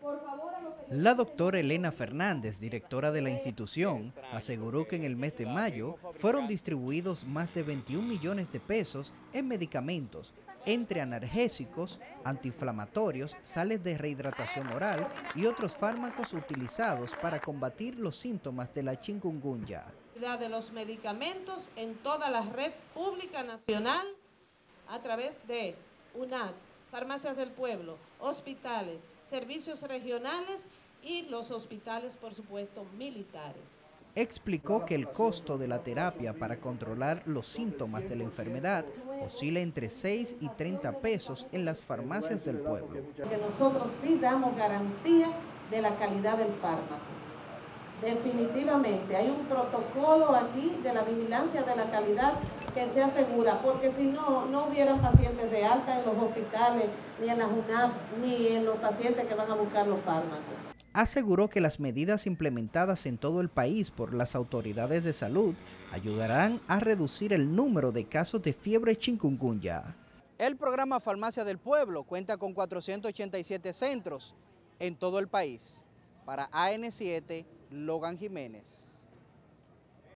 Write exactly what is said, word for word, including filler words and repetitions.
La doctora Elena Fernández, directora de la institución, aseguró que en el mes de mayo fueron distribuidos más de veintiún millones de pesos en medicamentos, entre analgésicos, antiinflamatorios, sales de rehidratación oral y otros fármacos utilizados para combatir los síntomas de la chikungunya. De los medicamentos en toda la red pública nacional a través de U N A C, farmacias del pueblo, hospitales, servicios regionales y los hospitales, por supuesto, militares. Explicó que el costo de la terapia para controlar los síntomas de la enfermedad oscila entre seis y treinta pesos en las farmacias del pueblo. Que nosotros sí damos garantía de la calidad del fármaco. Definitivamente hay un protocolo aquí de la vigilancia de la calidad que se asegura, porque si no, no hubieran pacientes de alta en los hospitales, ni en las U N A P, ni en los pacientes que van a buscar los fármacos. Aseguró que las medidas implementadas en todo el país por las autoridades de salud ayudarán a reducir el número de casos de fiebre chikungunya. El programa Farmacia del Pueblo cuenta con cuatrocientos ochenta y siete centros en todo el país. Para A N siete, Logan Jiménez.